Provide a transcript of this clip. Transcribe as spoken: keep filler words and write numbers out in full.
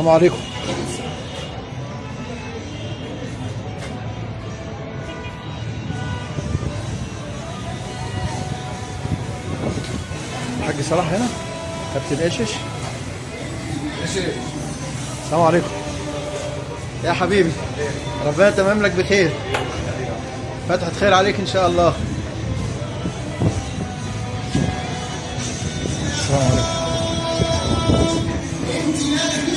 السلام عليكم. حاج صلاح هنا، كابتن ايشش. السلام عليكم يا حبيبي، ربنا يتمم لك بخير، فتحة خير عليك ان شاء الله. السلام عليكم.